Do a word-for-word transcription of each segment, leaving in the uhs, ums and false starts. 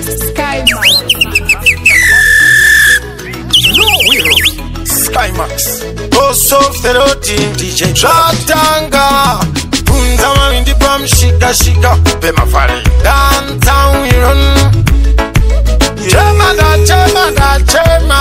Skymax. Skymax. Oh, soft erotic D J Shatanga. Punza Hwindi pam shika shika. Pema fari. Downtown we run. Chema da chema da chema.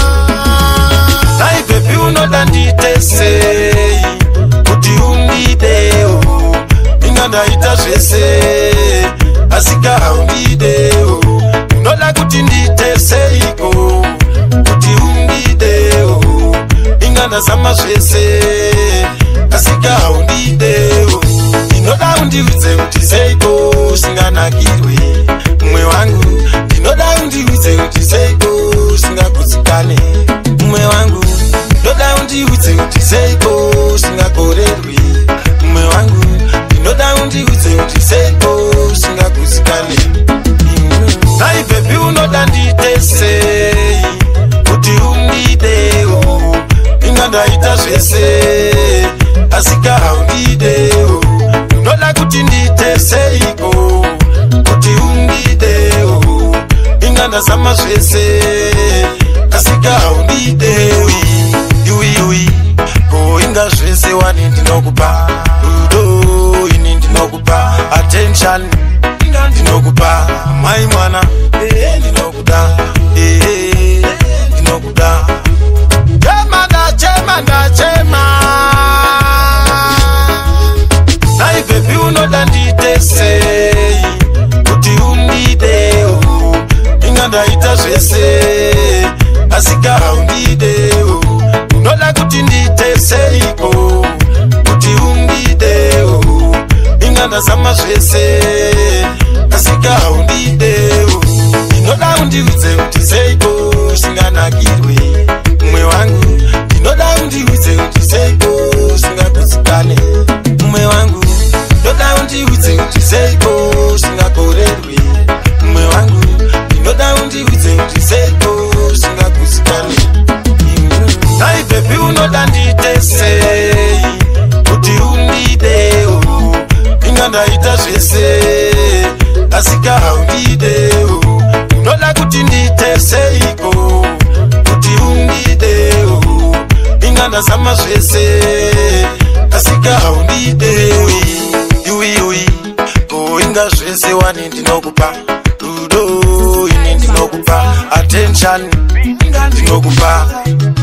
Nai baby uno dandite say. Kuti Hwindi deo. Inganda ita shese. Asika Hwindi deo. Uno la kuti ndite say go. Kuti Hwindi deo. Inganda sama shese. Asika Hwindi deo. Inoda Hwindi wize uti say go. Singana kirwe. Mwe wangu. Inoda Hwindi wize uti say go. Singa kuzikane. Mwe wangu. Inoda Hwindi wize uti say go. Singa korerwe. Mwe wangu. Inoda Hwindi wize uti say go. Singa kuzikane. Nai baby unoda ndite say. Kuti Hwindi deo. Inganda ita shese. Asika Hwindi deo. Unoda kuti ndite say go. Kuti Hwindi deo. Inganda sama shese. Asika Hwindi deo. Yui yui. Go inga shese wani ndinokupa. Udo ini ndinokupa. Attention. Inga ndinokupa. Mai mwana. Eh ndinokuda. Eh ndinokuda. Chema da chema da chema. Nai baby unoda ndite say. Kuti Hwindi deo. Inganda ita shese. Asika Hwindi deo. Unoda kuti ndite say go. Kuti Hwindi deo. Inganda sama shese. Asika Hwindi deo. Inoda Hwindi wize uti say go. Singana kirwe. Mwe wangu. Inoda Hwindi wize uti say go. Singa kuzikane. Mwe wangu. Inoda Hwindi wize uti say go. Singa korerwe. Mwe wangu. Inoda Hwindi wize uti say go. Singa kuzikane. Nai baby unoda ndite say. Kuti Hwindi deo. Inganda ita shese. Asika Hwindi deo. Unoda kuti ndite say go. Kuti Hwindi deo. Inganda sama shese. Asika Hwindi deo. Yui yui. Go inga shese wani ndinokupa. Udo ini ndinokupa. Attention. Inga ndinokupa.